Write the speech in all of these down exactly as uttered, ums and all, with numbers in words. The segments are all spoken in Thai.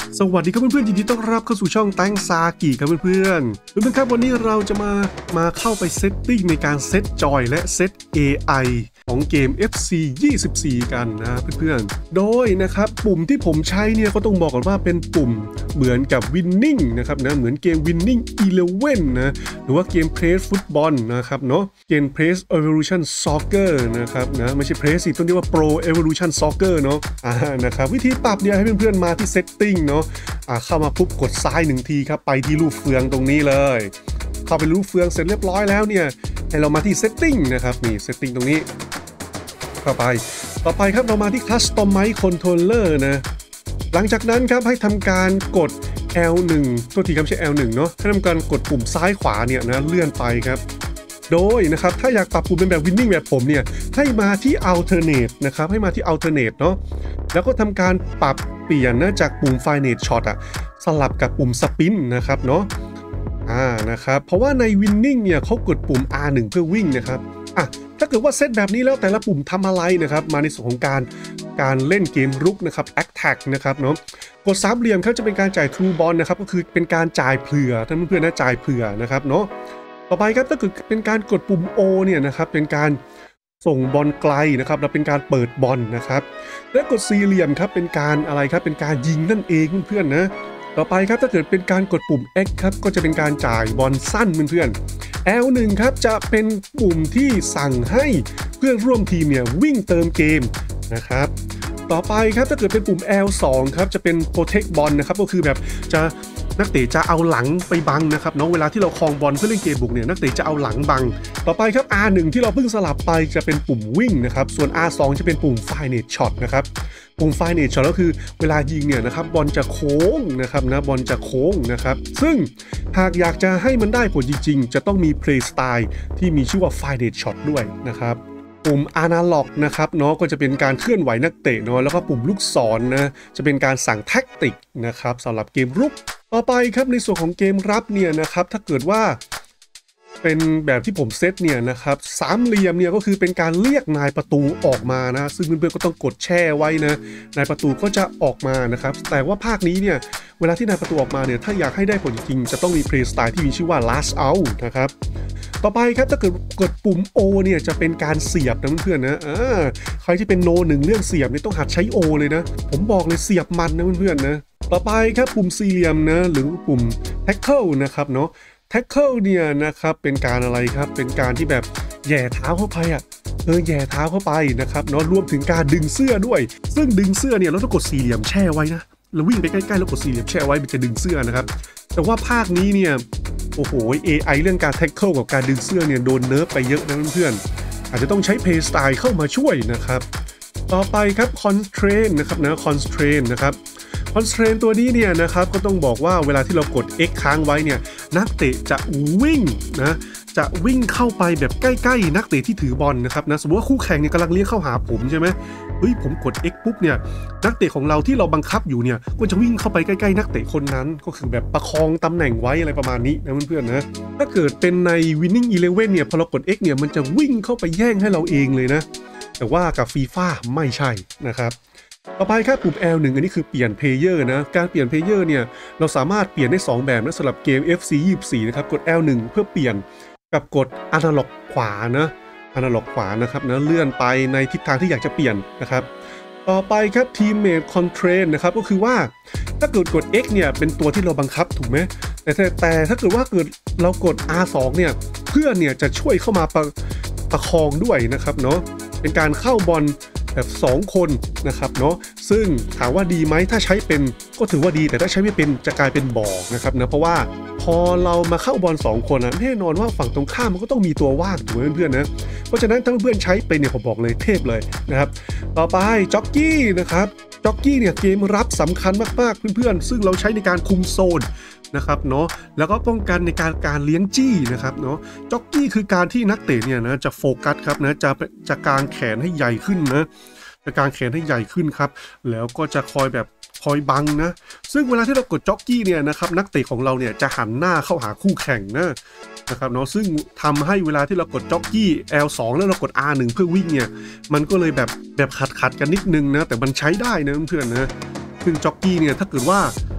สวัสดีครับเพื่อนๆยินดีต้อนรับเข้าสู่ช่องแตงซากิครับเพื่อนๆเพื่อนๆครับวันนี้เราจะมามาเข้าไปเซตติ้งในการเซตจอยและเซต เอ ไอ ของเกม เอฟ ซี ยี่สิบสี่ กันนะเพื่อนๆโดยนะครับปุ่มที่ผมใช้เนี่ยก็ต้องบอกก่อนว่าเป็นปุ่มเหมือนกับ Winning นะครับนะเหมือนเกม Winning สิบเอ็ดนะหรือว่าเกม Press Football นะครับเนาะเกม Press Evolution Soccer นะครับนะไม่ใช่ Press สิต้องเรียกว่า Pro Evolution Soccer เนาะอ่านะครับวิธีปรับเนี่ยให้เพื่อนๆมาที่ Setting เนาะเข้ามาปุ๊บกดซ้ายหนึ่งทีครับไปที่รูปเฟืองตรงนี้เลยเข้าไปรูปเฟืองเสร็จเรียบร้อยแล้วเนี่ยให้เรามาที่ Setting นะครับนี่ Setting ตรงนี้เข้าไปต่อไปครับเรามาที่ Customize Controller นะหลังจากนั้นครับให้ทำการกด แอล หนึ่ง ตัวทีครับใช้ แอล หนึ่ง เนาะให้ทำการกดปุ่มซ้ายขวาเนี่ยนะเลื่อนไปครับโดยนะครับถ้าอยากปรับปุ่มเป็นแบบ Winning แบบผมเนี่ยให้มาที่ Alternate นะครับให้มาที่ Alternate เนาะแล้วก็ทำการปรับเปลี่ยนนะจากปุ่ม Finite Shot อะสลับกับปุ่ม Spin นะครับเนาะอ่านะครับเพราะว่าใน Winning เนี่ยเขากดปุ่ม อาร์ หนึ่ง เพื่อวิ่งนะครับอ่ะถ้าเกิดว่าเซตแบบนี้แล้วแต่ละปุ่มทำอะไรนะครับมาในส่วนของการการเล่นเกมรุกนะครับ Attack นะครับเนาะกดสามเหลี่ยมเขาจะเป็นการจ่าย True Ball นะครับก็คือเป็นการจ่ายเผื่อท่านเพื่อนๆนะจ่ายเผื่อนะครับเนาะต่อไปครับถ้าเกิดเป็นการกดปุ่ม O เนี่ยนะครับเป็นการส่งบอลไกลนะครับและเป็นการเปิดบอลนะครับและกดสี่เหลี่ยมครับเป็นการอะไรครับเป็นการยิงนั่นเองเพื่อนๆนะต่อไปครับถ้าเกิดเป็นการกดปุ่ม X ครับก็จะเป็นการจ่ายบอลสั้นเพื่อนๆ แอล หนึ่ง ครับจะเป็นปุ่มที่สั่งให้เพื่อนร่วมทีมเนี่ยวิ่งเติมเกมนะครับต่อไปครับถ้าเกิดเป็นปุ่ม แอล สอง ครับจะเป็น Protect Ball นะครับก็คือแบบจะนักเตะจะเอาหลังไปบังนะครับเนาะเวลาที่เราครองบอลเพื่อเล่นเกมบุกเนี่ยนักเตะจะเอาหลังบังต่อไปครับ อาร์ หนึ่ง ที่เราเพิ่งสลับไปจะเป็นปุ่มวิ่งนะครับส่วน อาร์ สอง จะเป็นปุ่ม Finite Shot นะครับปุ่ม Finite Shot ก็คือเวลายิงเนี่ยนะครับบอลจะโค้งนะครับนะบอลจะโค้งนะครับซึ่งหากอยากจะให้มันได้ผลจริงๆจะต้องมี Play Style ที่มีชื่อว่า Finite Shot ด้วยนะครับปุ่ม Analog นะครับเนาะก็จะเป็นการเคลื่อนไหวนักเตะเนาะแล้วก็ปุ่มลูกศร นะจะเป็นการสั่งแท็กติกนะครับสำหรับเกมรุกต่อไปครับในส่วนของเกมรับเนี่ยนะครับถ้าเกิดว่าเป็นแบบที่ผมเซตเนี่ยนะครับสามเหลี่ยมเนี่ยก็คือเป็นการเรียกนายประตูออกมานะซึ่งเพื่อนๆก็ต้องกดแช่ไว้นะนายประตูก็จะออกมานะครับแต่ว่าภาคนี้เนี่ยเวลาที่นายประตูออกมาเนี่ยถ้าอยากให้ได้ผลจริงๆจะต้องมี play style ที่มีชื่อว่า last out นะครับต่อไปครับถ้าเกิดกดปุ่ม O เนี่ยจะเป็นการเสียบนะเพื่อนๆนะอ่าใครที่เป็นโนหนึ่งเรื่องเสียบเนี่ยต้องหัดใช้ O เลยนะผมบอกเลยเสียบมันนะเพื่อนๆนะต่อไปครับปุ่มสี่เหลี่ยมนะหรือปุ่ม tackle นะครับเนาะ tackle เนี่ยนะครับเป็นการอะไรครับเป็นการที่แบบแย่เท้าเข้าไปอ่ะเออแย่เท้าเข้าไปนะครับเนาะรวมถึงการดึงเสื้อด้วยซึ่งดึงเสื้อเนี่ยเราต้องกดสี่เหลี่ยมแช่ไว้นะเราวิ่งไปใกล้ๆแล้วกดสี่เหลี่ยมแช่ไว้มันจะดึงเสื้อนะครับแต่ว่าภาคนี้เนี่ยโอ้โห เอ ไอ เรื่องการ tackle กับการดึงเสื้อเนี่ยโดนเนิร์ฟไปเยอะนะเพื่อนๆอาจจะต้องใช้ play style เข้ามาช่วยนะครับต่อไปครับ constraint นะครับนะ constraint นะครับconstraint ตัวนี้เนี่ยนะครับก็ต้องบอกว่าเวลาที่เรากด X ค้างไว้เนี่ยนักเตะจะวิ่งนะจะวิ่งเข้าไปแบบใกล้ๆนักเตะที่ถือบอลนะครับนะสมมติว่าคู่แข่งเนี่ยกำลังเลี้ยงเข้าหาผมใช่ไหมเฮ้ยผมกด X ปุ๊บเนี่ยนักเตะของเราที่เราบังคับอยู่เนี่ยก็จะวิ่งเข้าไปใกล้ๆนักเตะคนนั้นก็คือแบบประคองตำแหน่งไว้อะไรประมาณนี้นะเพื่อนๆนะถ้าเกิดเป็นใน Winning สิบเอ็ดเนี่ยพอเรากด X เนี่ยมันจะวิ่งเข้าไปแย่งให้เราเองเลยนะแต่ว่ากับ FIFA ไม่ใช่นะครับต่อไปครับปุ่ม แอล หนึ่ง อันนี้คือเปลี่ยนเพลเยอร์นะการเปลี่ยนเพลเยอร์เนี่ยเราสามารถเปลี่ยนได้สองแบบนะสำหรับเกม เอฟ ซี ยี่สิบสี่ นะครับกด แอล หนึ่ง เพื่อเปลี่ยนกับกด Analog ขวานะ Analog ขวานะครับนะเลื่อนไปในทิศทางที่อยากจะเปลี่ยนนะครับต่อไปครับ Teammate Constraint นะครับก็คือว่าถ้าเกิดกด X เนี่ยเป็นตัวที่เราบังคับถูกไหมแต่แต่ถ้าเกิดว่าเกิดเรากด อาร์ สอง เนี่ยเพื่อนเนี่ยจะช่วยเข้ามาประประคองด้วยนะครับเนาะเป็นการเข้าบอลแบบสองคนนะครับเนาะซึ่งถามว่าดีไหมถ้าใช้เป็นก็ถือว่าดีแต่ถ้าใช้ไม่เป็นจะกลายเป็นบ่อนะครับนะเพราะว่าพอเรามาเข้าบอลสองคนนะแน่นอนว่าฝั่งตรงข้ามมันก็ต้องมีตัวว่างถูกไหมเพื่อนๆนะเพราะฉะนั้นถ้าเพื่อนใช้เป็นเนี่ยผมบอกเลยเทพเลยนะครับต่อไปจ็อกกี้นะครับจ็อกกี้เนี่ยเกมรับสำคัญมากๆเพื่อนๆซึ่งเราใช้ในการคุมโซนนะครับเนาะแล้วก็ป้องกันในการการเลี้ยงจี้นะครับเนาะจ็อกกี้คือการที่นักเตะเนี่ยนะจะโฟกัสครับนะจะจะกางแขนให้ใหญ่ขึ้นนะจะกางแขนให้ใหญ่ขึ้นครับแล้วก็จะคอยแบบคอยบังนะซึ่งเวลาที่เรากดจ็อกกี้เนี่ยนะครับนักเตะของเราเนี่ยจะหันหน้าเข้าหาคู่แข่งนะนะครับเนาะซึ่งทำให้เวลาที่เรากดจ็อกกี้ แอล สอง แล้วเรากด อาร์ หนึ่ง เพื่อวิ่งเนี่ยมันก็เลยแบบแบบขัดขัดกันนิดนึงนะแต่มันใช้ได้นะเพื่อนๆนะซึ่งจ็อกกี้เนี่ยถ้าเกิดว่า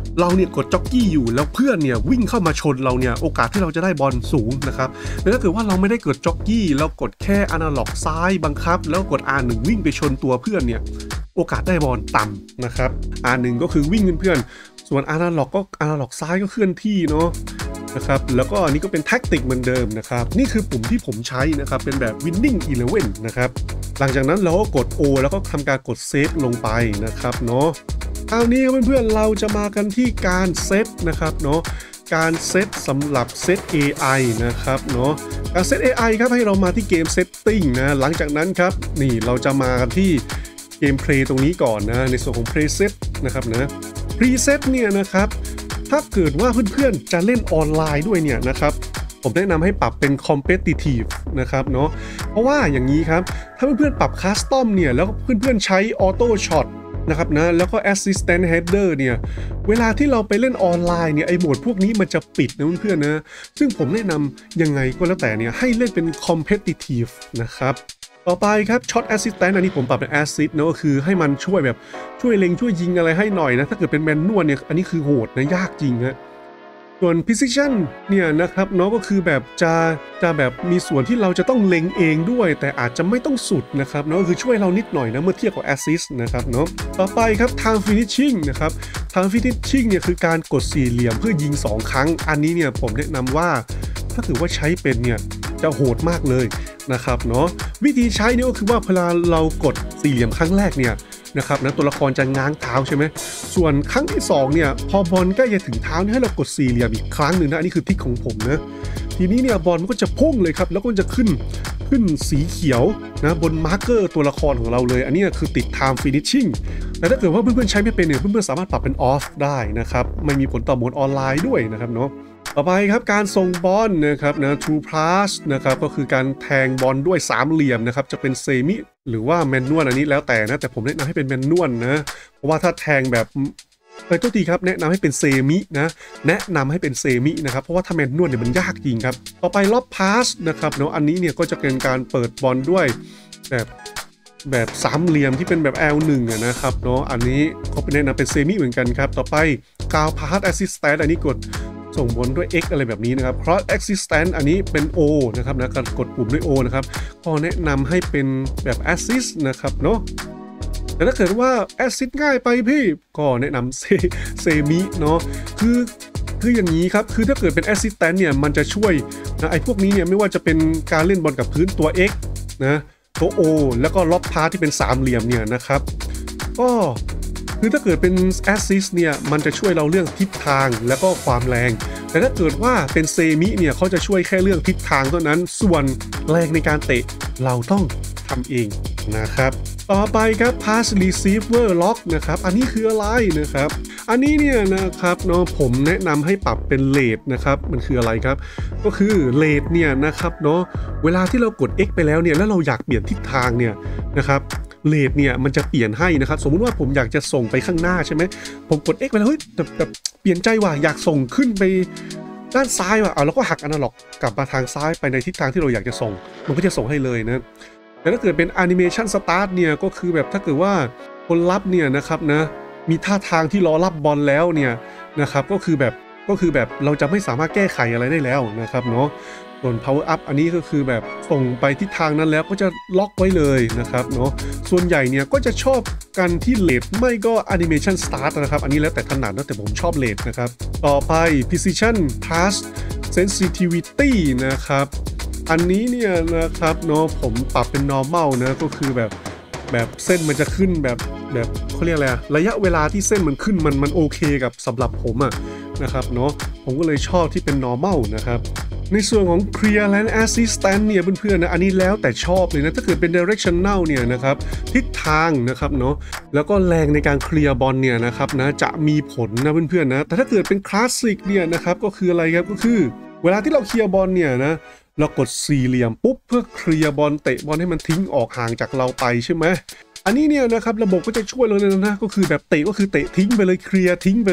เราเนี่ยกดจ็อกกี้อยู่แล้วเพื่อนเนี่ยวิ่งเข้ามาชนเราเนี่ยโอกาสที่เราจะได้บอลสูงนะครับแต่ถ้าเกิดว่าเราไม่ได้กดจ็อกกี้แล้วกดแค่อนาล็อกซ้ายบังคับแล้วกด อาร์ หนึ่ง วิ่งไปชนตัวเพื่อนเนี่ยโอกาสได้บอลต่ำนะครับ อาร์ หนึ่ง ก็คือวิ่งเพื่อนๆส่วนอนาล็อกก็อนาล็อกซ้ายก็เคลื่อนที่เนาะนะครับแล้วก็อันนี้ก็เป็นแท็กติกเหมือนเดิมนะครับนี่คือปุ่มที่ผมใช้นะครับเป็นแบบ winning สิบเอ็ด นะครับหลังจากนั้นเราก็กด O แล้วก็ทำการกดเซฟลงไปนะครับเนาะคราวนี้เพื่อนๆเราจะมากันที่การเซตนะครับเนาะการเซตสำหรับเซต เอ ไอ นะครับเนาะการเซต เอ ไอ ครับให้เรามาที่เกม Setting นะหลังจากนั้นครับนี่เราจะมากันที่เกม Play ตรงนี้ก่อนนะในส่วนของ Preset นะครับนะ Preset เนี่ยนะครับถ้าเกิดว่าเพื่อนๆจะเล่นออนไลน์ด้วยเนี่ยนะครับผมแนะนำให้ปรับเป็น competitive นะครับเนาะเพราะว่าอย่างนี้ครับถ้าเพื่อนๆปรับ custom เนี่ยแล้วเพื่อนๆใช้ auto shot นะครับนะแล้วก็ assistant header เนี่ยเวลาที่เราไปเล่นออนไลน์เนี่ยไอโหมดพวกนี้มันจะปิดนะเพื่อนๆนะซึ่งผมแนะนำยังไงก็แล้วแต่เนี่ยให้เล่นเป็น competitive นะครับต่อไปครับ shot assistant อันนี้ผมปรับเป็น assist นะก็คือให้มันช่วยแบบช่วยเล็งช่วยยิงอะไรให้หน่อยนะถ้าเกิดเป็นแมนนวลเนี่ยอันนี้คือโหดนะยากจริงฮะส่วน precision เนี่ยนะครับเนาะก็คือแบบจะจะแบบมีส่วนที่เราจะต้องเล็งเองด้วยแต่อาจจะไม่ต้องสุดนะครับเนาะคือช่วยเรานิดหน่อยนะเมื่อเทียบกับ assist นะครับเนาะต่อไปครับ time finishing นะครับ time finishing เนี่ยคือการกดสี่เหลี่ยมเพื่อยิงสองครั้งอันนี้เนี่ยผมแนะนำว่าถ้าถือว่าใช้เป็นเนี่ยจะโหดมากเลยนะครับเนาะวิธีใช้นี่ก็คือว่าเวลาเรากดสี่เหลี่ยมครั้งแรกเนี่ยนะครับนะตัวละครจะง้างเท้าใช่ไหมส่วนครั้งที่สองเนี่ยพอบอลใกล้จะถึงเท้านี่ให้เรากดสี่เหลี่ยมอีกครั้งหนึ่งนะอันนี้คือทริคของผมนะทีนี้เนี่ยบอลมันก็จะพุ่งเลยครับแล้วก็จะขึ้นขึ้นสีเขียวนะบนมาร์กเกอร์ตัวละครของเราเลยอันนี้คือติด time finishing แต่ถ้าเกิดว่าเพื่อนๆใช้ไม่เป็นเนี่ยเพื่อนๆสามารถปรับเป็น off ได้นะครับไม่มีผลต่อโหมดออนไลน์ด้วยนะครับเนาะต่อไปครับการส่งบอลนะครับนะ true pass นะครับก็คือการแทงบอลด้วยสามเหลี่ยมนะครับจะเป็นเซมิหรือว่าแมนนวลอันนี้แล้วแต่นะแต่ผมแนะนำให้เป็นแมนนวลนะเพราะว่าถ้าแทงแบบเออตัวทีครับแนะนำให้เป็นเซมินะแนะนำให้เป็นเซมินะครับเพราะว่าถ้าแมนนวลเนี่ยมันยากจริงครับต่อไปล็อบพาสนะครับเนาะอันนี้เนี่ยก็จะเป็นการเปิดบอลด้วยแบบแบบสามเหลี่ยมที่เป็นแบบ แอล หนึ่ง อะนะครับเนาะอันนี้เขาเป็นแนะนำเป็นเซมิเหมือนกันครับต่อไปกาวพาสแอสซิสแตนต์อันนี้กดส่งบอลด้วย X อะไรแบบนี้นะครับ cross assistant อันนี้เป็น O นะครับนะการกดปุ่มด้วย O นะครับก็แนะนำให้เป็นแบบ assist นะครับเนาะแต่ถ้าเกิดว่า assist ง่ายไปพี่ก็แนะนำเซเซมิเนาะคือคืออย่างนี้ครับคือถ้าเกิดเป็น assistant เนี่ยมันจะช่วยนะไอ้พวกนี้เนี่ยไม่ว่าจะเป็นการเล่นบอลกับพื้นตัว X นะตัว O แล้วก็ล็อบพาสที่เป็นสามเหลี่ยมเนี่ยนะครับก็คือถ้าเกิดเป็น assist เนี่ยมันจะช่วยเราเรื่องทิศทางแล้วก็ความแรงแต่ถ้าเกิดว่าเป็นเซมิเนี่ยเขาจะช่วยแค่เรื่องทิศทางเท่านั้นส่วนแรงในการเตะเราต้องทำเองนะครับต่อไปครับ pass receiver lock นะครับอันนี้คืออะไรนะครับอันนี้เนี่ยนะครับเนาะผมแนะนำให้ปรับเป็นเลทนะครับมันคืออะไรครับก็คือเลทเนี่ยนะครับเนาะเวลาที่เรากด X ไปแล้วเนี่ยแล้วเราอยากเปลี่ยนทิศทางเนี่ยนะครับเลทเนี่ยมันจะเปลี่ยนให้นะครับสมมุติว่าผมอยากจะส่งไปข้างหน้าใช่ไหมผมกด X ไปแล้วเฮ้ยแต่แต่เปลี่ยนใจว่าอยากส่งขึ้นไปด้านซ้ายว่ะเอาแล้วก็หักอนาล็อกกลับมาทางซ้ายไปในทิศทางที่เราอยากจะส่งมันก็จะส่งให้เลยนะแต่ถ้าเกิดเป็น Animation Start เนี่ยก็คือแบบถ้าเกิดว่าคนรับเนี่ยนะครับนะมีท่าทางที่รอรับบอลแล้วเนี่ยนะครับก็คือแบบก็คือแบบเราจะไม่สามารถแก้ไขอะไรได้แล้วนะครับเนาะส่วน power up อันนี้ก็คือแบบส่งไปทิศทางนั้นแล้วก็จะล็อกไว้เลยนะครับเนาะส่วนใหญ่เนี่ยก็จะชอบกันที่เลทไม่ก็ animation start นะครับอันนี้แล้วแต่ถนัดนะแต่ผมชอบเลทนะครับต่อไป precision task sensitivity นะครับอันนี้เนี่ยนะครับเนาะผมปรับเป็น normal นะก็คือแบบแบบเส้นมันจะขึ้นแบบแบบเขาเรียกอะไรระยะเวลาที่เส้นมันขึ้นมันมันโอเคกับสำหรับผมอะนะครับเนาะผมก็เลยชอบที่เป็น normal นะครับในส่วนของ clear and assistant เนี่ยเพื่อนๆนะอันนี้แล้วแต่ชอบเลยนะถ้าเกิดเป็น directional เนี่ยนะครับทิศทางนะครับเนาะแล้วก็แรงในการเคลียร์บอลเนี่ยนะครับนะจะมีผลนะเพื่อนๆนะแต่ถ้าเกิดเป็น classic เนี่ยนะครับก็คืออะไรครับก็คือเวลาที่เราเคลียร์บอลเนี่ยนะเรากดสี่เหลี่ยมปุ๊บเพื่อเคลียร์บอลเตะบอลให้มันทิ้งออกห่างจากเราไปใช่ไหมอันนี้เนี่ยนะครับระบบก็จะช่วยเราเลยนะก็คือแบบเตะก็คือเตะทิ้งไปเลยเคลียร์ทิ้งไปเลย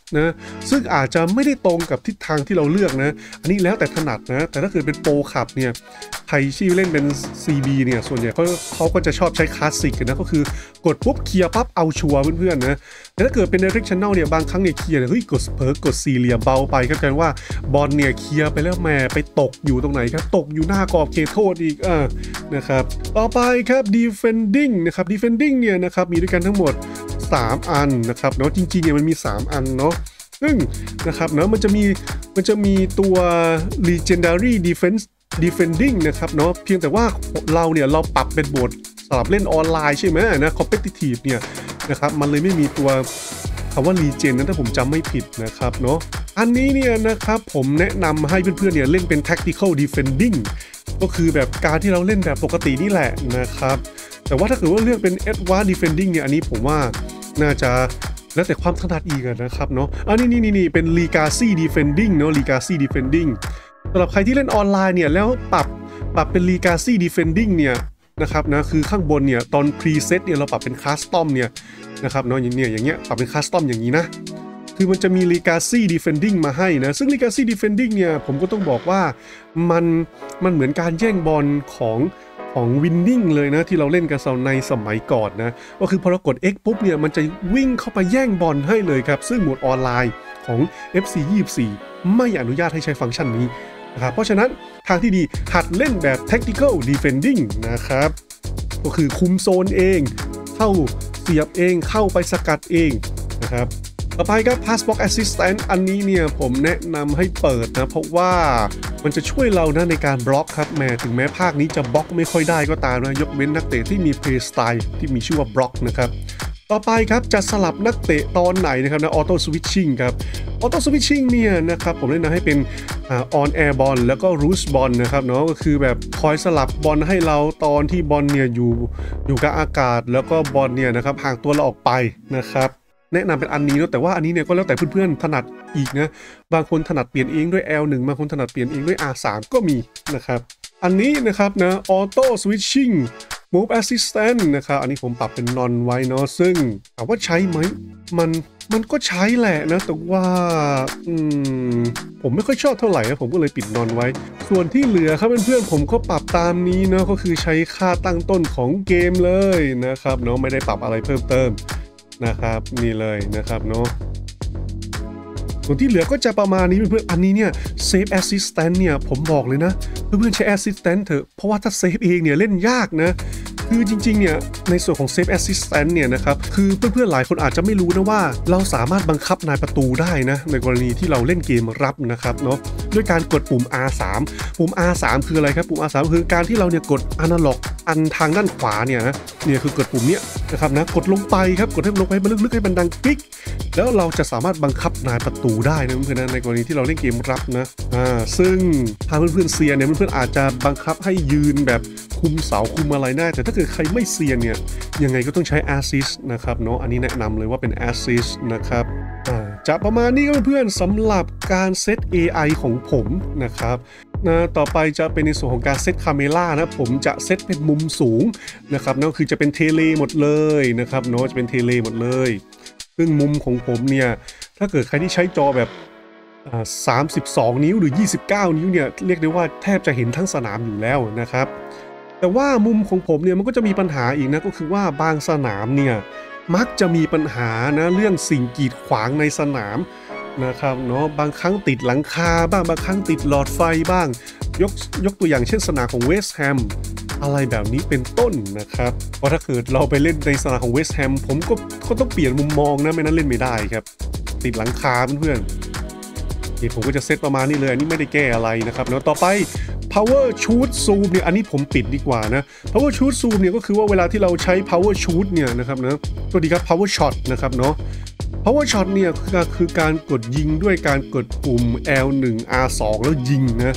นะซึ่งอาจจะไม่ได้ตรงกับทิศทางที่เราเลือกนะอันนี้แล้วแต่ถนัดนะแต่ถ้าเกิดเป็นโปรขับเนี่ยใครที่เล่นเป็น ซี บี เนี่ยส่วนใหญ่เขาเขาก็จะชอบใช้คลาสสิกนะก็คือกดปุ๊บเคลียร์ปั๊บเอาชัวร์เพื่อนๆนะแต่ถ้าเกิดเป็น directional เนี่ยบางครั้งเนี่ยเคลียร์เฮ้ยกดเผลอกดสี่เหลี่ยมเบาไปครับกันว่าบอลเนี่ยเคลียร์ไปแล้วแม่ไปตกอยู่ตรงไหนครับตกอยู่หน้ากรอบเขตโทษอีกอ่านะครับต่อไปครับ defending นะครับ defending เนี่ยนะครับมีด้วยกันทั้งหมดสามอันนะครับเนาะจริงๆเนี่ยมันมีสามอันเนาะซึ่งนะครับเนาะมันจะมีมันจะมีตัว legendary defense defending นะครับเนาะเพียงแต่ว่าเราเนี่ยเราปรับเป็นโหมดสำหรับเล่นออนไลน์ใช่ไหมนะ competitive เนี่ยนะครับมันเลยไม่มีตัวคำว่า regen นั้นถ้าผมจำไม่ผิดนะครับเนาะอันนี้เนี่ยนะครับผมแนะนำให้เพื่อนๆเนี่ยเล่นเป็น tactical defending ก็คือแบบการที่เราเล่นแบบปกตินี่แหละนะครับแต่ว่าถ้าเกิดว่าเลือกเป็น advanced defending เนี่ยอันนี้ผมว่าน่าจะแล้วแต่ความถนัดอีกนะครับเนาะอันนี้นี่นี่เป็น legacy defending เนาะ legacy defending สำหรับใครที่เล่นออนไลน์เนี่ยแล้วปรับปรับเป็น legacy defending เนี่ยนะครับนะคือข้างบนเนี่ยตอน preset เนี่ยเราปรับเป็น custom เนี่ยนะครับเนาะอย่างเนี้ยอย่างเงี้ยปรับเป็น custom อย่างนี้นะคือมันจะมี legacy defending มาให้นะซึ่ง legacy defending เนี่ยผมก็ต้องบอกว่ามันมันเหมือนการแย่งบอลของของ winning เลยนะที่เราเล่นกันในสมัยก่อนนะก็คือพอเรากด X ปุ๊บเนี่ยมันจะวิ่งเข้าไปแย่งบอลให้เลยครับซึ่งโหมดออนไลน์ของ เอฟ ซี ยี่สิบสี่ไม่อนุญาตให้ใช้ฟังก์ชันนี้นะครับเพราะฉะนั้นทางที่ดีหัดเล่นแบบ tactical defending นะครับก็คือคุมโซนเองเข้าเสียบเองเข้าไปสกัดเองนะครับต่อไปครับ Pass Block Assistant อันนี้เนี่ยผมแนะนำให้เปิดนะเพราะว่ามันจะช่วยเรานะในการบล็อกครับแม้ถึงแม้ภาคนี้จะบล็อกไม่ค่อยได้ก็ตามนะยกเว้นนักเตะที่มี Play Style ที่มีชื่อว่าบล็อกนะครับต่อไปครับจะสลับนักเตะตอนไหนนะครับนะ Auto Switching ครับ Auto Switching เนี่ยนะครับผมแนะนำให้เป็นอ่า On Air Ball แล้วก็ Loose Ball นะครับเนาะก็คือแบบคอยสลับบอลให้เราตอนที่บอลเนี่ยอยู่อยู่กับอากาศแล้วก็บอลเนี่ยนะครับห่างตัวเราออกไปนะครับแนะนำเป็นอันนี้เนาะแต่ว่าอันนี้เนี่ยก็แล้วแต่เพื่อนๆถนัดอีกนะบางคนถนัดเปลี่ยนเองด้วย แอล หนึ่ง บางคนถนัดเปลี่ยนเองด้วย อาร์ สาม ก็มีนะครับอันนี้นะครับนะ Auto Switching Move Assistant นะครับอันนี้ผมปรับเป็น Non ไว้เนาะซึ่งถามว่าใช้ไหมมันมันก็ใช้แหละนะแต่ว่าอืมผมไม่ค่อยชอบเท่าไหร่นะผมก็เลยปิด Non ไว้ส่วนที่เหลือครับเพื่อนๆผมก็ปรับตามนี้เนาะก็คือใช้ค่าตั้งต้นของเกมเลยนะครับเนาะไม่ได้ปรับอะไรเพิ่มเติมนะครับนี่เลยนะครับเนาะส่วนที่เหลือก็จะประมาณนี้เพื่อนๆอันนี้เนี่ย Save Assistant เนี่ยผมบอกเลยนะเพื่อนๆใช้ Assistant เถอะเพราะว่าถ้า Save เองเนี่ยเล่นยากนะคือจริงๆเนี่ยในส่วนของ Save Assistant เนี่ยนะครับคือเพื่อนๆหลายคนอาจจะไม่รู้นะว่าเราสามารถบังคับนายประตูได้นะในกรณีที่เราเล่นเกมรับนะครับเนาะด้วยการกดปุ่ม อาร์ สาม ปุ่ม อาร์ สาม คืออะไรครับปุ่ม อาร์ สาม คือการที่เราเนี่ยกด Analog อันทางด้านขวาเนี่ยนะเนี่ยคือกดปุ่มเนี้ยนะครับนะกดลงไปครับกดให้ลงไปมันลึกๆให้มันดังกิ๊กแล้วเราจะสามารถบังคับนายประตูได้นะเพื่อนๆในกรณีที่เราเล่นเกมรับนะอ่าซึ่งถ้าเพื่อนๆเซียนเนี่ยเพื่อนๆอาจจะบังคับให้ยืนแบบคุมเสาคุมอะไรได้แต่ถ้าเกิดใครไม่เซียนเนี่ยยังไงก็ต้องใช้ Assist นะครับเนาะอันนี้แนะนำเลยว่าเป็น Assist นะครับอ่าจะประมาณนี้ก็เพื่อนๆสำหรับการเซต เอ ไอ ของผมนะครับนะต่อไปจะเป็นในส่วนของการเซตคาเมล่านะผมจะเซตเป็นมุมสูงนะครับนั่นคือจะเป็นเทเลหมดเลยนะครับเนาะจะเป็นเทเลหมดเลยซึ่งมุมของผมเนี่ยถ้าเกิดใครที่ใช้จอแบบสามสิบสองนิ้วหรือยี่สิบเก้านิ้วเนี่ยเรียกได้ว่าแทบจะเห็นทั้งสนามอยู่แล้วนะครับแต่ว่ามุมของผมเนี่ยมันก็จะมีปัญหาอีกนะก็คือว่าบางสนามเนี่ยมักจะมีปัญหานะเรื่องสิ่งกีดขวางในสนามนะครับเนาะบางครั้งติดหลังคาบ้างบางครั้งติดหลอดไฟบ้างยกยกตัวอย่างเช่นสนามของเวสต์แฮมอะไรแบบนี้เป็นต้นนะครับเพราะถ้าเกิดเราไปเล่นในสนามของเวสต์แฮมผมก็ก็ต้องเปลี่ยนมุมมองนะไม่นั้นเล่นไม่ได้ครับติดหลังคาเพื่อนๆนี่ผมก็จะเซตประมาณนี้เลยอันนี้ไม่ได้แก้อะไรนะครับแล้วต่อไป power shoot zoom เนี่ยอันนี้ผมปิดดีกว่านะ power shoot zoom เนี่ยก็คือว่าเวลาที่เราใช้ power shoot เนี่ยนะครับนะตัวดีครับ power shot นะครับเนาะ power shot เนี่ยคือการกดยิงด้วยการกดปุ่ม แอล หนึ่ง อาร์ สอง แล้วยิงนะ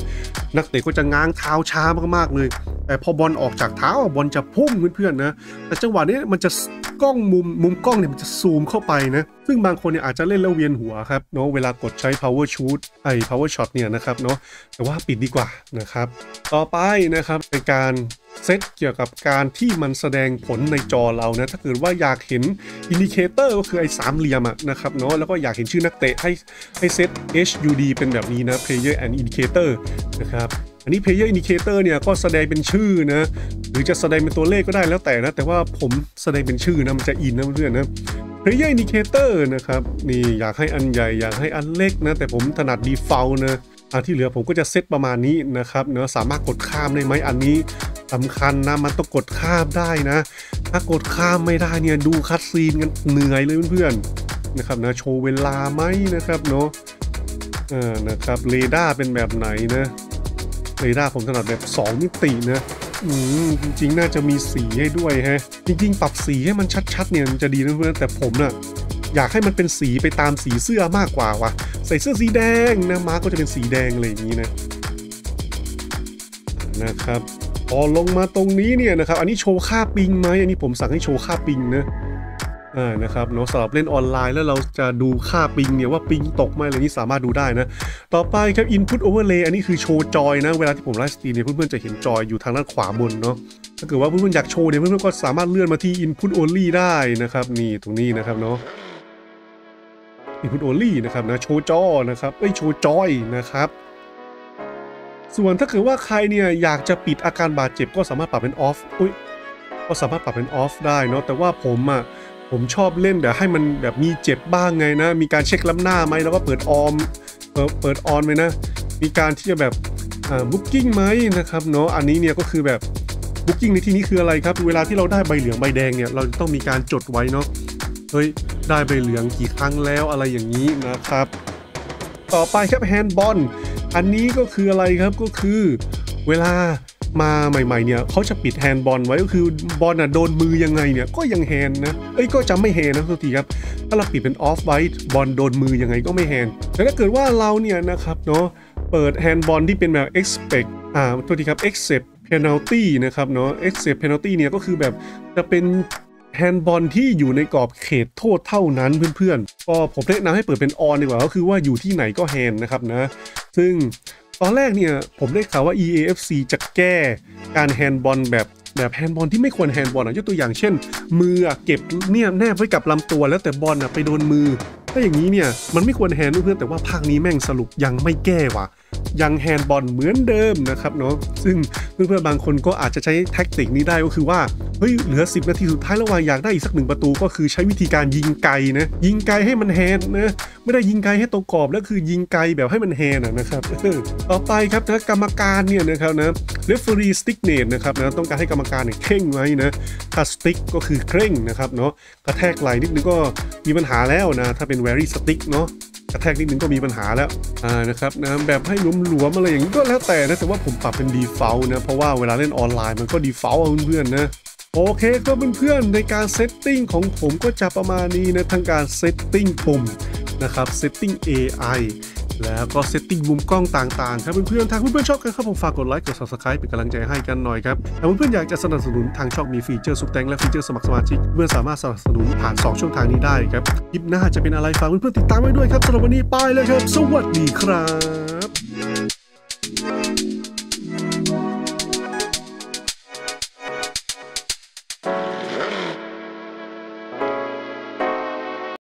นักเตะก็จะง้างเท้าช้ามากๆเลยแต่พอบอลออกจากเท้าบอลจะพุ่งเพื่อนๆนะแต่จังหวะนี้มันจะกล้องมุมมุมกล้องเนี่ยมันจะซูมเข้าไปนะซึ่งบางคนเนี่ยอาจจะเล่นแล้วเวียนหัวครับเนาะเวลากดใช้ power shoot ไอ้ power shot เนี่ยนะครับเนาะแต่ว่าปิดดีกว่านะครับต่อไปนะครับในการเซตเกี่ยวกับการที่มันแสดงผลในจอเรานะถ้าเกิดว่าอยากเห็นอินดิเคเตอร์ก็คือไอ้สามเหลี่ยมนะครับเนาะแล้วก็อยากเห็นชื่อนักเตะให้ให้เซต เอช ยู ดี เป็นแบบนี้นะ player and indicator นะครับอันนี้ player indicator เนี่ยก็แสดงเป็นชื่อนะหรือจะแสดงเป็นตัวเลขก็ได้แล้วแต่นะแต่ว่าผมแสดงเป็นชื่อนะมันจะอินนะเพื่อนๆนะ player indicator นะครับนี่อยากให้อันใหญ่อยากให้อันเล็กนะแต่ผมถนัด default นะอันที่เหลือผมก็จะเซตประมาณนี้นะครับเนาะสามารถกดข้ามได้ไหมอันนี้สำคัญนะมันต้องกดข้ามได้นะถ้ากดข้ามไม่ได้เนี่ยดูคัดซีนกันเหนื่อยเลยเพื่อนๆนะครับนะโชว์เวลาไหมนะครับเนาะอ่านะครับเรดาร์เป็นแบบไหนนะเรดาร์ผมถนัดแบบสองมิตินะอืมจริงๆน่าจะมีสีให้ด้วยฮะจริงๆปรับสีให้มันชัดๆเนี่ยมันจะดีนะเพื่อนแต่ผมน่ะอยากให้มันเป็นสีไปตามสีเสื้อมากกว่าว่ะใส่เสื้อสีแดงนะมาร์กก็จะเป็นสีแดงอะไรอย่างนี้นะนะครับพอลงมาตรงนี้เนี่ยนะครับอันนี้โชว์ค่าปิงไหมอันนี้ผมสั่งให้โชว์ค่าปิงนะอ่านะครับเนาะสำหรับเล่นออนไลน์แล้วเราจะดูค่าปิงเนี่ยว่าปิงตกไหมอะไรนี้สามารถดูได้นะต่อไปครับ Input Overlay อันนี้คือโชว์จอยนะเวลาที่ผมไลฟ์สตรีมเนี่ยเพื่อนๆจะเห็นจอยอยู่ทางด้านขวาบนเนาะถ้าเกิดว่าเพื่อนๆอยากโชว์เนี่ยเพื่อนๆก็สามารถเลื่อนมาที่ Input Only ได้นะครับนี่ตรงนี้นะครับเนาะ Input Only นะครับนะโชว์จอนะครับไม่โชว์จอยนะครับส่วนถ้าเกิดว่าใครเนี่ยอยากจะปิดอาการบาดเจ็บก็สามารถปรับเป็น off อุ้ยก็สามารถปรับเป็น off ได้เนาะแต่ว่าผมอ่ะผมชอบเล่นแต่ให้มันแบบมีเจ็บบ้างไงนะมีการเช็คล้ำหน้าไหมแล้วก็เปิดออมเปิดเปิดออนไหมนะมีการที่จะแบบอ่า booking ไหมนะครับเนาะอันนี้เนี่ยก็คือแบบ booking ในที่นี้คืออะไรครับเวลาที่เราได้ใบเหลืองใบแดงเนี่ยเราจะต้องมีการจดไว้เนาะเฮ้ยได้ใบเหลืองกี่ครั้งแล้วอะไรอย่างนี้นะครับต่อไปครับ handball อันนี้ก็คืออะไรครับก็คือเวลามาใหม่ๆเนี่ยเขาจะปิดแฮนด์บอลไว้ก็คือบอลน่ะโดนมือยังไงเนี่ยก็ยังแฮนด์นะเอ้ยก็จะไม่แฮนด์นะทุกทีครับถ้าเราปิดเป็นออฟไว้บอลโดนมือยังไงก็ไม่แฮนด์แต่ถ้าเกิดว่าเราเนี่ยนะครับเนาะเปิดแฮนด์บอลที่เป็นแบบ expect อ่าทุกทีครับ accept penalty นะครับเนาะ accept penalty เนี่ยก็คือแบบจะเป็นแฮนด์บอลที่อยู่ในกรอบเขตโทษเท่านั้นเพื่อนๆก็ผมแนะนำให้เปิดเป็นออนดีกว่าก็คือว่าอยู่ที่ไหนก็แฮนด์นะครับนะซึ่งตอนแรกเนี่ยผมได้ข่าวว่า อี เอ เอฟ ซี จะแก้การแฮนด์บอลแบบแบบแฮนด์บอลที่ไม่ควรแฮนด์บอลนะยกตัวอย่างเช่นมือเก็บเนี่ยแนบไว้กับลำตัวแล้วแต่บอลไปโดนมือถ้าอย่างนี้เนี่ยมันไม่ควรแฮนด์เพื่อนแต่ว่าภาคนี้แม่งสรุปยังไม่แก้ว่ะยังแฮนด์บอลเหมือนเดิมนะครับเนาะซึ่งเพื่อนๆบางคนก็อาจจะใช้แท็กติกนี้ได้ก็คือว่าเฮ้ยเหลือสิบนาทีสุดท้ายระหว่างอยากได้อีกสักหนึ่งประตูก็คือใช้วิธีการยิงไกลนะยิงไกลให้มันแฮนด์นะไม่ได้ยิงไกลให้ตรงกรอบแล้วคือยิงไกลแบบให้มันแฮนด์นะครับต่อไปครับนะกรรมการเนี่ยนะครับนะ referee stickness นะครับนะต้องการให้กรรมการเนี่ยเข่งไว้นะถ้า stick ก็คือเคร่งนะครับเนาะกระแทกไหล่นิดนึงก็มีปัญหาแล้วนะถ้าเป็น very stick เนาะกระแทกนิดนึงก็มีปัญหาแล้วอ่านะครับนะแบบให้หลวมๆอะไรอย่างนี้ก็แล้วแต่นะแต่ว่าผมปรับเป็น default นะเพราะว่าเวลาเล่นออนไลน์มันก็ default เพื่อนๆนะโอเคก็เพื่อนๆในการเซตติ้งของผมก็จะประมาณนี้นะทั้งการเซตติ้งปุ่มนะครับเซตติ้ง เอ ไอ แล้วก็เซตติ้งมุมกล้องต่างๆครับเพื่อนๆถ้าเพื่อนๆชอบกันครับผมฝากกดไลค์กด ซับสไครบ์ เป็นกำลังใจให้กันหน่อยครับถ้าเพื่อนๆอยากจะสนับสนุนทางช่องมีฟีเจอร์ซุปแตงและฟีเจอร์สมัครสมาชิกเพื่อนสามารถสนับสนุนผ่านสองช่องทางนี้ได้ครับคลิปหน้าจะเป็นอะไรฝากเพื่อนๆติดตามไว้ด้วยครับสำหรับวันนี้ไปเลยครับสวัสดีครับ